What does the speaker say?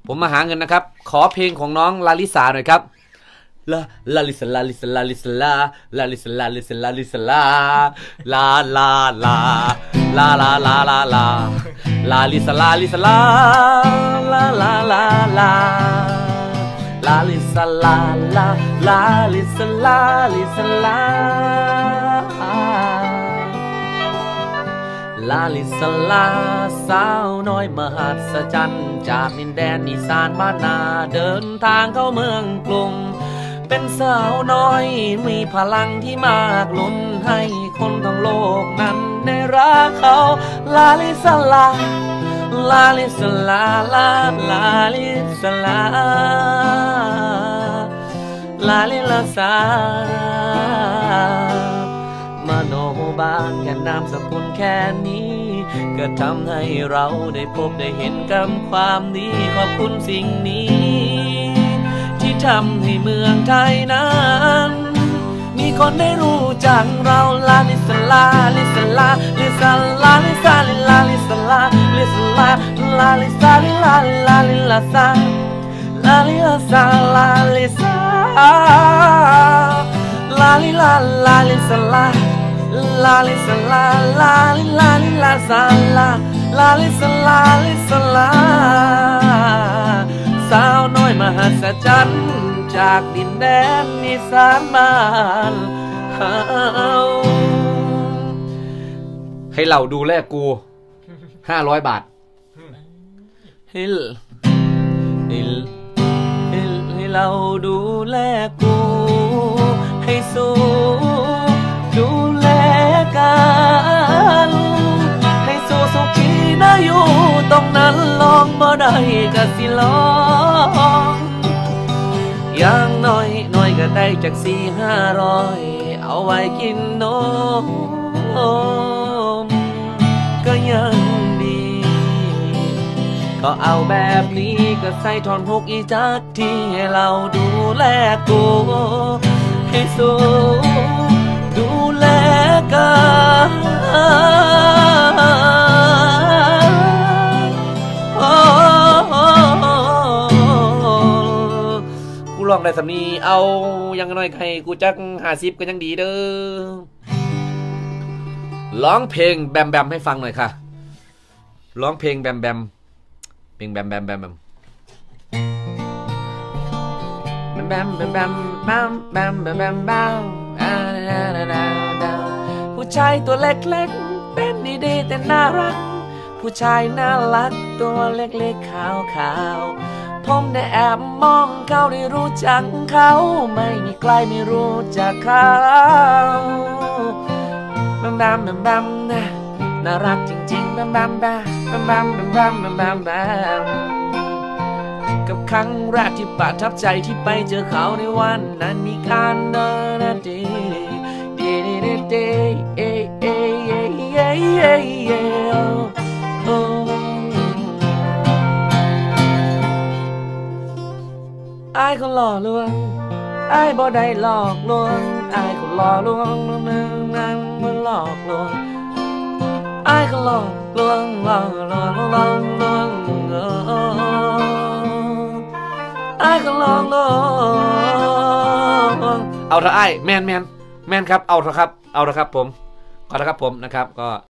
ผมมาหาเงินนะครับขอเพลงของน้องลาลิสาหน่อยครับลาลิสลาลิสลาลิสลาลาลิสลาลิสลาลิสลาลาลาลาลาลาลาลาลาลาลิสลาลิสลาลาลาลาลาลาลิสลาลาลาลิสลาลิสลาลาลิสลาสาวน้อยมหัศจรรย์จากดินแดนอีสานบ้านนาเดินทางเข้าเมืองกรุงเป็นสาวน้อยมีพลังที่มากล้นให้คนทั้งโลกนั้นได้รักเขาลาลิสลาลาลิสลาลาลาลิสลาลาลิลาสามโนบานแค่นามสกุลแค่นี้ก็ทำให้เราได้พบได้เห็นกำความดีขอบคุณสิ่งนี้ที่ทำให้เมืองไทยนั้นมีคนได้รู้จักเราลาลิสลาลิสลาลิสลาลิสลาลิลาลิสลาลิสลาลาลิสลาลิลาลาลิลาซาลาลิลาซาลาลิซาลาลิลาลาลิสลาลาลิสลาลาลิลาลิลาซาลาลาลิสลาลิสลาสาวน้อยมหัศจรรย์จากดินแดนอีสานบ้านเฮาให้เราดูแลกู500 บาทให้เราดูแลกูให้สู้ดูแลกันให้สู้สุขีนะอยู่ตรงนั้นลองบ่ได้ก็สิลองอย่างน้อยก็ได้จาก400-500เอาไว้กินนมก็ยังดีก็เอาแบบนี้ก็ใส่ทอน6อีจักที่ให้เราดูแลกูให้สู้ดูแลกันกูลองได้สำนีเอายังน้อยใครกูจัก50ก็ยังดีเด้อร้องเพลงแบมแบมให้ฟังหน่อยค่ะร้องเพลงแบมแบมเพลงแบมแบมแบมแบมแบมแบมแบมแบมแบมแบมแบมแบมผู้ชายตัวเล็กๆเป็นดีๆแต่น่ารักผู้ชายน่ารักตัวเล็กๆขาวๆผมได้แอบมองเขาได้รู้จักเขาไม่มีใครไม่รู้จักเขาแบมแบมแบมแบมน่ารักจริงๆแบมแบมแบมแบมแบมแบมแบมแบมแบมกับครั้งแรกที่ประทับใจที่ไปเจอเขาในวันนั้นมีการเดินดีไอ้คนหล่อลวงไอ้บ่ได้หลอกลวงไอ้คนหล่อลวงนั่งมันหลอกลวงไอ้คนหลอกลวงหลอกลวงไอ้คนหลอกลวงเอาเถอะไอ้แมนครับเอาเถอะครับผมขอเถอะครับผมนะครับก็